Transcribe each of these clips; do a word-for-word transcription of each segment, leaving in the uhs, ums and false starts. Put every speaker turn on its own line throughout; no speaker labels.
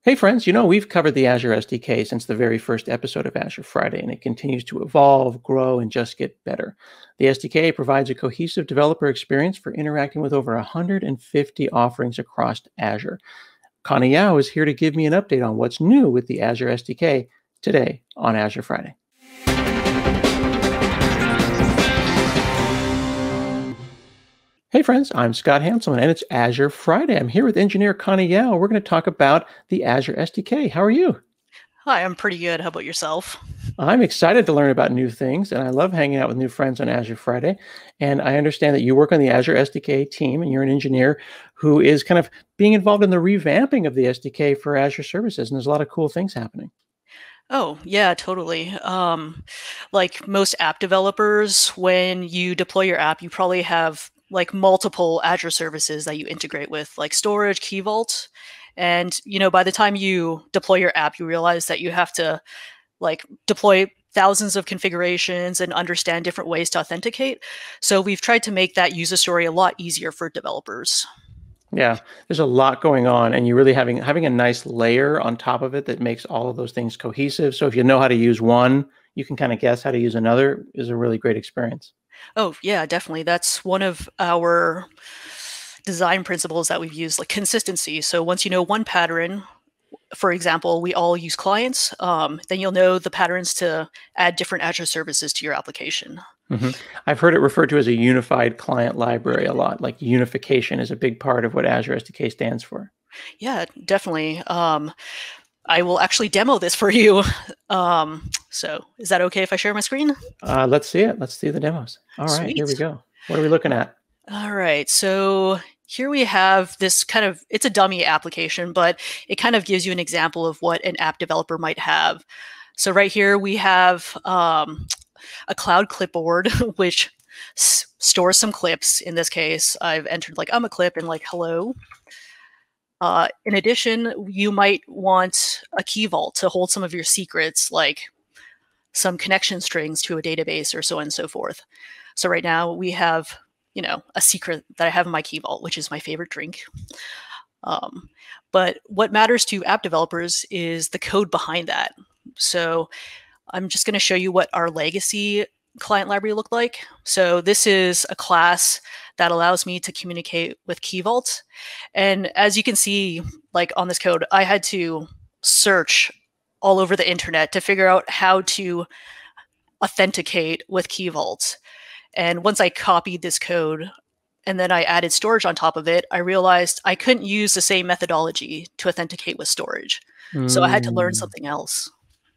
Hey friends, you know, we've covered the Azure S D K since the very first episode of Azure Friday, and it continues to evolve, grow, and just get better. The S D K provides a cohesive developer experience for interacting with over one hundred fifty offerings across Azure. Connie Yau is here to give me an update on what's new with the Azure S D K today on Azure Friday. Hey friends, I'm Scott Hanselman, and it's Azure Friday. I'm here with engineer Connie Yau. We're going to talk about the Azure S D K. How are you?
Hi, I'm pretty good. How about yourself?
I'm excited to learn about new things, and I love hanging out with new friends on Azure Friday. And I understand that you work on the Azure S D K team, and you're an engineer who is kind of being involved in the revamping of the S D K for Azure services, and there's a lot of cool things happening.
Oh, yeah, totally. Um, like most app developers, when you deploy your app, you probably have like multiple Azure services that you integrate with, like storage, Key Vault. And, you know, by the time you deploy your app, you realize that you have to like deploy thousands of configurations and understand different ways to authenticate. So we've tried to make that user story a lot easier for developers.
Yeah, there's a lot going on, and you're really having having a nice layer on top of it that makes all of those things cohesive. So if you know how to use one, you can kind of guess how to use another. Is a really great experience.
Oh, yeah, definitely. That's one of our design principles that we've used, like consistency. So once you know one pattern, for example, we all use clients, um, then you'll know the patterns to add different Azure services to your application.
hmm I've heard it referred to as a unified client library a lot. Like unification is a big part of what Azure S D K stands for.
Yeah, definitely. Um, I will actually demo this for you. Um, so is that okay if I share my screen?
Uh, let's see it. Let's see the demos. All right, here we
Sweet.
go. What are we looking at?
All right, so here we have this kind of, it's a dummy application, but it kind of gives you an example of what an app developer might have. So right here we have um, a cloud clipboard, which s stores some clips. In this case, I've entered like I'm a clip and like hello. Uh, in addition, you might want a key vault to hold some of your secrets, like some connection strings to a database or so on and so forth. So right now we have, you know, a secret that I have in my key vault, which is my favorite drink. Um, but what matters to app developers is the code behind that. So I'm just going to show you what our legacy client library looked like. So this is a class that allows me to communicate with Key Vault. And as you can see, like on this code, I had to search all over the internet to figure out how to authenticate with Key Vault. And once I copied this code and then I added storage on top of it, I realized I couldn't use the same methodology to authenticate with storage. Mm. So I had to learn something else.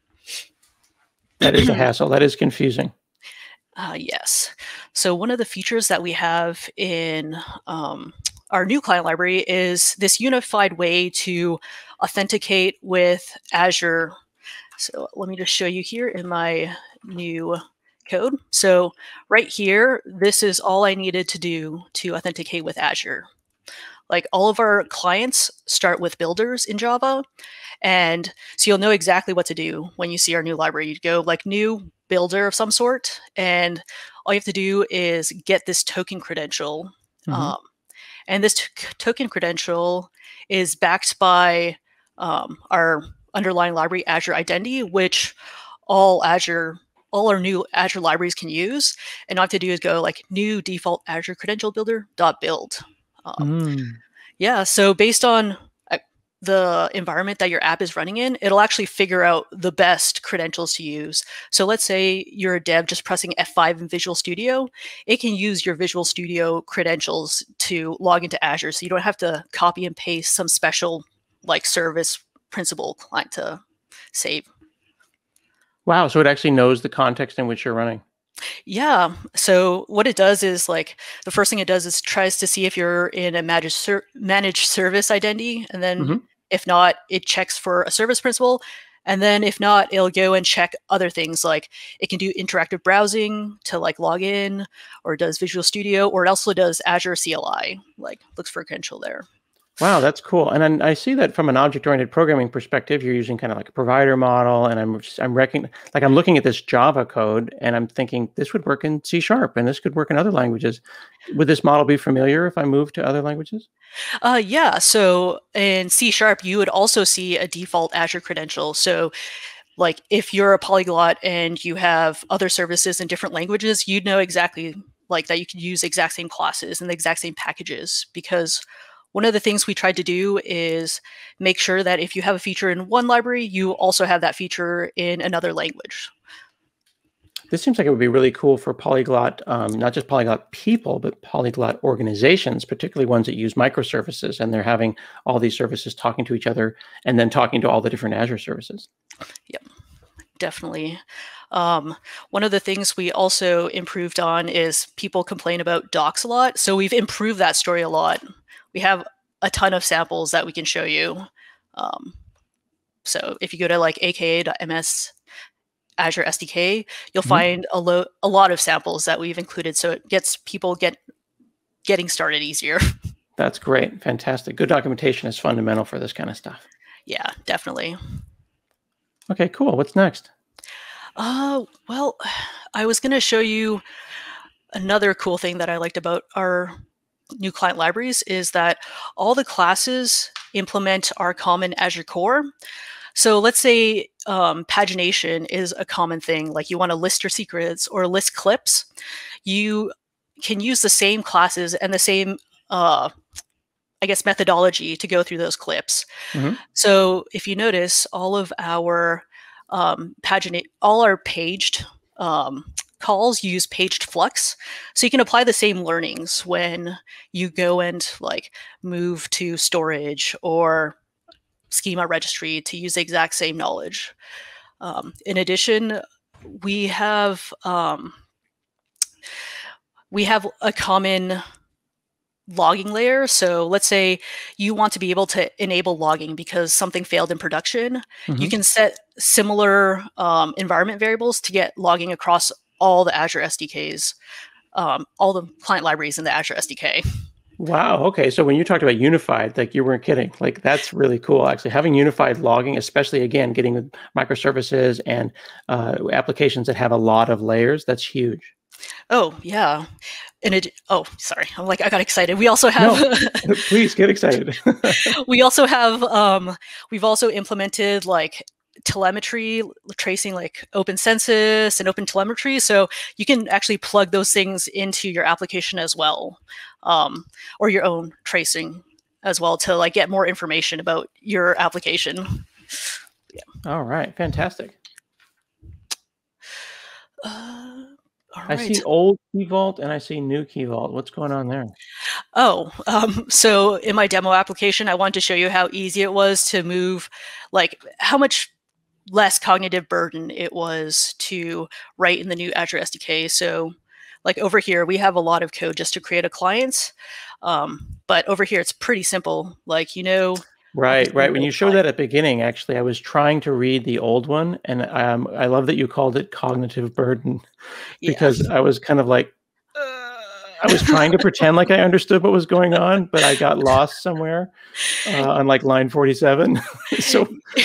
That is a hassle. That is confusing.
Uh, yes. So one of the features that we have in um, our new client library is this unified way to authenticate with Azure. So let me just show you here in my new code. So right here, this is all I needed to do to authenticate with Azure. Like all of our clients start with builders in Java. And so you'll know exactly what to do when you see our new library. You go like new builder of some sort, and all you have to do is get this token credential. Mm-hmm. um, and this token credential is backed by um, our underlying library, Azure Identity, which all Azure, all our new Azure libraries can use. And all I have to do is go like new default Azure credential builder dot build. Um, mm. Yeah, so based on the environment that your app is running in, it'll actually figure out the best credentials to use. So let's say you're a dev just pressing F five in Visual Studio. It can use your Visual Studio credentials to log into Azure. So you don't have to copy and paste some special like service principal client to save.
Wow, so it actually knows the context in which you're running.
Yeah. So what it does is like the first thing it does is tries to see if you're in a managed, ser managed service identity. And then mm-hmm. if not, it checks for a service principal. And then if not, it'll go and check other things like it can do interactive browsing to like log in, or it does Visual Studio, or it also does Azure C L I, like looks for a credential there.
Wow, that's cool. And then I see that from an object-oriented programming perspective, you're using kind of like a provider model, and I'm just, I'm reckoning, like I'm looking at this Java code, and I'm thinking this would work in C sharp, and this could work in other languages. Would this model be familiar if I moved to other languages?
Uh, yeah, so in C Sharp, you would also see a default Azure credential. So like if you're a polyglot and you have other services in different languages, you'd know exactly like that you can use the exact same classes and the exact same packages, because one of the things we tried to do is make sure that if you have a feature in one library, you also have that feature in another language.
This seems like it would be really cool for polyglot, um, not just polyglot people, but polyglot organizations, particularly ones that use microservices, and they're having all these services talking to each other and then talking to all the different Azure services.
Yep, definitely. Um, one of the things we also improved on is people complain about docs a lot. So we've improved that story a lot. We have a ton of samples that we can show you. Um, so if you go to like a k a dot m s Azure S D K, you'll mm-hmm. find a, lo a lot of samples that we've included, so it gets people get getting started easier.
That's great. Fantastic. Good documentation is fundamental for this kind of stuff.
Yeah, definitely.
Okay, cool. What's next?
Uh, well, I was going to show you another cool thing that I liked about our new client libraries is that all the classes implement our common Azure core. So let's say um, pagination is a common thing, like you want to list your secrets or list clips. You can use the same classes and the same, uh, I guess, methodology to go through those clips. Mm-hmm. So if you notice, all of our um, paginate, all our paged um, calls use paged flux. So you can apply the same learnings when you go and like move to storage or schema registry to use the exact same knowledge. Um, in addition, we have um, we have a common logging layer. So let's say you want to be able to enable logging because something failed in production. Mm-hmm. You can set similar um, environment variables to get logging across all the Azure S D Ks, um, all the client libraries in the Azure S D K.
Wow. Okay. So when you talked about unified, like you weren't kidding. Like that's really cool. Actually, having unified logging, especially again, getting with microservices and uh, applications that have a lot of layers, that's huge.
Oh yeah. And it. Oh, sorry. I'm like I got excited. We also have.
No, please get excited.
We also have. Um, we've also implemented like telemetry, tracing like open census and open telemetry. So you can actually plug those things into your application as well, um, or your own tracing as well to like get more information about your application. Yeah.
All right. Fantastic.
Uh, all
I
right.
see old Key Vault and I see new Key Vault. What's going on there?
Oh, um, so in my demo application, I wanted to show you how easy it was to move, like how much less cognitive burden it was to write in the new Azure S D K. So like over here, we have a lot of code just to create a client. Um, but over here, it's pretty simple. Like, you know,
Right, right. When you showed that at the beginning, actually, I was trying to read the old one, and um, I love that you called it cognitive burden, because yeah. I was kind of like, uh, I was trying to pretend like I understood what was going on, but I got lost somewhere uh, on like line forty-seven. So,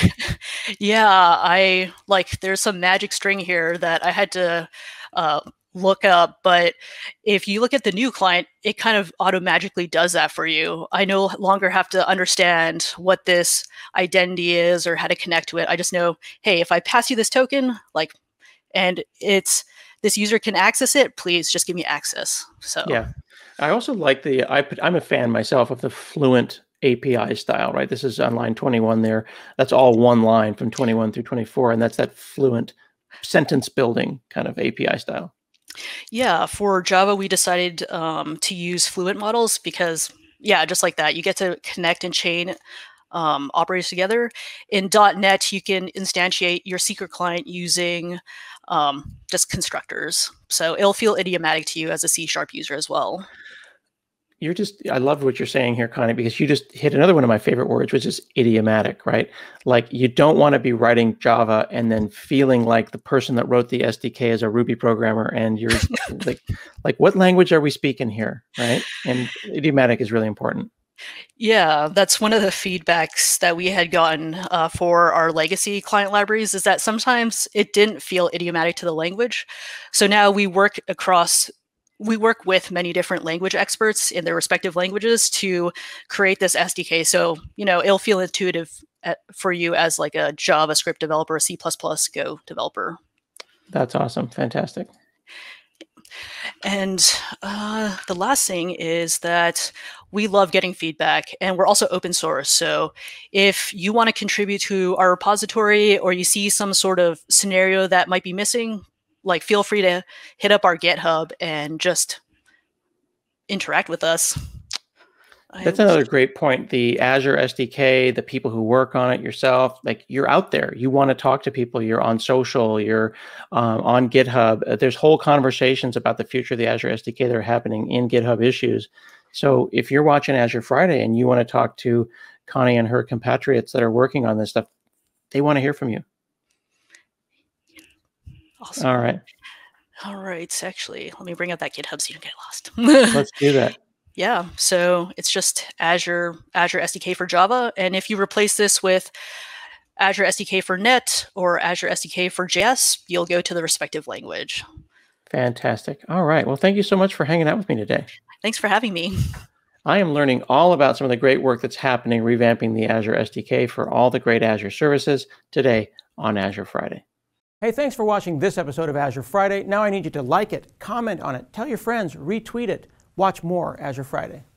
yeah, I like there's some magic string here that I had to uh, look up, but if you look at the new client, it kind of automatically does that for you. I no longer have to understand what this identity is or how to connect to it. I just know, hey, if I pass you this token, like, and it's this user can access it, please just give me access. So
yeah, I also like the I put, I'm a fan myself of the Fluent A P I style, right? This is on line twenty-one there. That's all one line from twenty-one through twenty-four, and that's that Fluent sentence building kind of A P I style.
Yeah, for Java, we decided um, to use Fluent models because, yeah, just like that, you get to connect and chain um, operators together. In dot net, you can instantiate your secret client using um, just constructors. So it'll feel idiomatic to you as a C Sharp user as well.
You're just, I love what you're saying here, Connie, because you just hit another one of my favorite words, which is idiomatic, right? Like you don't want to be writing Java and then feeling like the person that wrote the S D K is a Ruby programmer and you're like, like what language are we speaking here, right? And idiomatic is really important.
Yeah, that's one of the feedbacks that we had gotten uh, for our legacy client libraries is that sometimes it didn't feel idiomatic to the language. So now we work across we work with many different language experts in their respective languages to create this S D K. So, you know, it'll feel intuitive at, for you as like a JavaScript developer, a C plus plus, Go developer.
That's awesome. Fantastic.
And uh, the last thing is that we love getting feedback, and we're also open source. So if you want to contribute to our repository, or you see some sort of scenario that might be missing, like feel free to hit up our GitHub and just interact with us.
That's another great point. The Azure S D K, the people who work on it, yourself, like you're out there. You want to talk to people. You're on social. You're um, on GitHub. Uh, There's whole conversations about the future of the Azure S D K that are happening in GitHub issues. So if you're watching Azure Friday and you want to talk to Connie and her compatriots that are working on this stuff, they want to hear from you.
Awesome.
All right.
All right. Actually, let me bring up that GitHub so you don't get lost.
Let's do that.
Yeah, so it's just Azure Azure S D K for Java, and if you replace this with Azure S D K for Net or Azure S D K for J S, you'll go to the respective language.
Fantastic. All right. Well, thank you so much for hanging out with me today.
Thanks for having me.
I am learning all about some of the great work that's happening revamping the Azure S D K for all the great Azure services today on Azure Friday. Hey, thanks for watching this episode of Azure Friday. Now I need you to like it, comment on it, tell your friends, retweet it. Watch more Azure Friday.